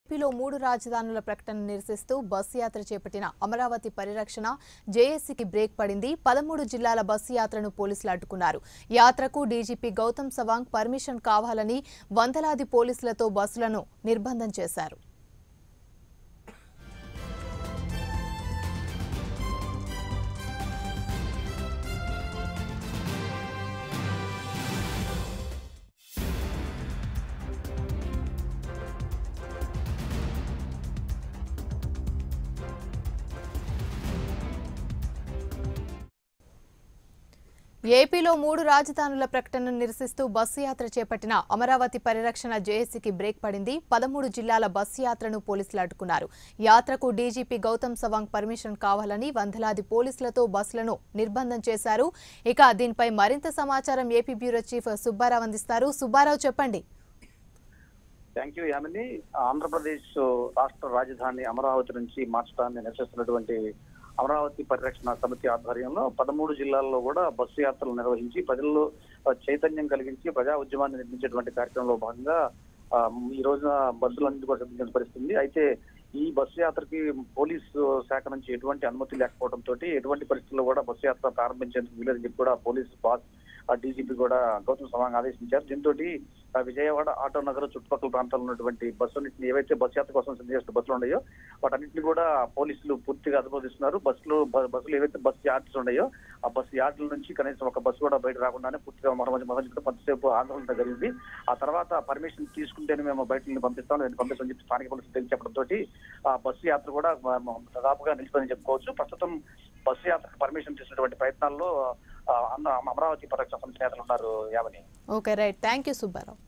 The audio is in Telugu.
ఏపీలో 3 రాజధానుల ప్రకటన నిరసిస్తూ బస్సు యాత్ర చేపట్టిన అమరావతి పరిరక్షణ జేఏసీకి బ్రేక్ పడింది. 13 జిల్లాల బస్సు యాత్రను పోలీసులు అడ్డుకున్నారు. యాత్రకు డీజీపీ గౌతమ్ సవాంగ్ పర్మిషన్ కావాలని వందలాది పోలీసులతో బస్సులను నిర్బంధం చేశారు. ఏపీలో 3 రాజధానుల ప్రకటనను నిరసిస్తూ బస్సు యాత్ర చేపట్టిన అమరావతి పరిరక్షణ జేఏసీకి బ్రేక్ పడింది. 13 జిల్లాల బస్సు యాత్రను పోలీసులు అడ్డుకున్నారు. యాత్రకు డీజీపీ గౌతమ్ సవాంగ్ పర్మిషన్ కావాలని వందలాది పోలీసులతో బస్సులను నిర్బంధం చేశారు. ఇక దీనిపై మరింత సమాచారం ఏపీ బ్యూరో చీఫ్ సుబ్బారావు అందిస్తారు. సుబ్బారావు చెప్పండి. Thank you Yamini. ఆంధ్రప్రదేశ్ రాష్ట్ర రాజధాని అమరావతి నుంచి మార్చడాన్ని నిరసిస్తున్నటువంటి అమరావతి పరిరక్షణ సమితి ఆధ్వర్యంలో 13 జిల్లాల్లో కూడా బస్సు యాత్రలు నిర్వహించి ప్రజల్లో చైతన్యం కలిగించి ప్రజా ఉద్యమాన్ని నిర్మించేటువంటి కార్యక్రమంలో భాగంగా ఈ రోజున బస్సులన్నింటి కూడా సిద్ధంగా పరిస్థితుంది. అయితే ఈ బస్సు యాత్రకి పోలీసు శాఖ నుంచి ఎటువంటి అనుమతి లేకపోవడంతో ఎటువంటి పరిస్థితుల్లో కూడా బస్సు యాత్ర ప్రారంభించేందుకు వీలేదని చెప్పి కూడా పోలీసు బాస్ డీజీపీ కూడా గౌతమ్ సవాంగ్ ఆదేశించారు. దీంతో విజయవాడ ఆటో నగర్ చుట్టుపక్కల ప్రాంతాల్లో ఉన్నటువంటి బస్సులన్నింటినీ ఏవైతే బస్సు యాత్ర కోసం సిద్ధం చేసిన బస్సులు ఉన్నాయో వాటన్నింటినీ కూడా పోలీసులు పూర్తిగా అదుపుదిస్తున్నారు. బస్సులు ఏవైతే బస్సు యార్డ్స్ ఉన్నాయో ఆ బస్సు యార్డుల నుంచి కనీసం ఒక బస్సు కూడా బయట రాకుండానే పూర్తిగా మరొక కొంతసేపు ఆందోళన జరిగింది. ఆ తర్వాత పర్మిషన్ తీసుకుంటేనే మేము బయట పంపిస్తామని చెప్పి స్థానిక పోలీసులు తెలియచెప్పడంతో ఆ బస్సు యాత్ర కూడా దాదాపుగా నిలిచిందని చెప్పుకోవచ్చు. ప్రస్తుతం బస్సు యాత్రకు పర్మిషన్ తీసుకున్నటువంటి ప్రయత్నాల్లో అమరావతి పరిరక్షణ సమితి నేతలు ఉన్నారు. యావని. Okay right. Thank you Subbarao.